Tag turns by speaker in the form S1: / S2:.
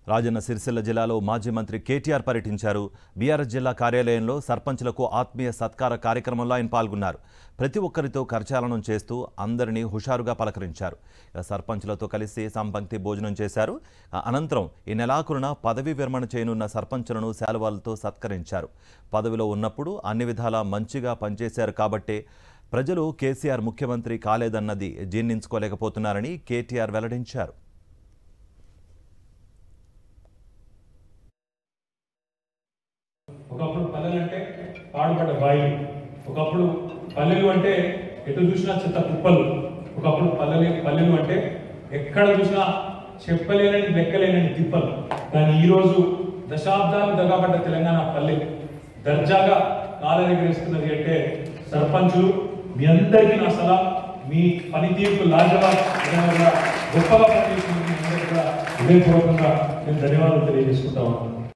S1: రాజన్న సిరిసిల్ల జిల్లాలో మాజీ మంత్రి కేటీఆర్ పర్యటించారు. బీఆర్ఎస్ జిల్లా కార్యాలయంలో సర్పంచులకు ఆత్మీయ సత్కార కార్యక్రమంలో ఆయన పాల్గొన్నారు. ప్రతి ఒక్కరితో కరచాలనం చేస్తూ అందరినీ హుషారుగా పలకరించారు. సర్పంచులతో కలిసి సంపంక్తి భోజనం చేశారు. అనంతరం ఈ నెలాఖరున పదవీ విరమణ చేయనున్న సర్పంచులను శాలువాలతో సత్కరించారు. పదవిలో ఉన్నప్పుడు అన్ని విధాలా మంచిగా పనిచేశారు కాబట్టే ప్రజలు కేసీఆర్ ముఖ్యమంత్రి కాలేదన్నది జీర్ణించుకోలేకపోతున్నారని కేటీఆర్ వెల్లడించారు.
S2: ఒకప్పుడు పల్లెలు అంటే పాడుపడ్డ బాయిలు, ఒకప్పుడు పల్లెలు అంటే ఎటు చూసినా చెత్త కుప్పలు, ఒకప్పుడు పల్లెలు అంటే ఎక్కడ చూసినా చెప్పలేనని లెక్కలేనని తిప్పలు. కానీ ఈరోజు దశాబ్దాలు దగాపడ్డ తెలంగాణ పల్లె దర్జాగా కాలరెగరేస్తున్నది అంటే సర్పంచులు. మీ అందరికీ నా సలాం. మీ పనితీరుకు లాజవాబ్ గొప్పగా పనిచేస్తున్న మీ అందరికీ కూడా హృదయపూర్వకంగా నేను ధన్యవాదాలు తెలియజేసుకుంటా ఉన్నాను.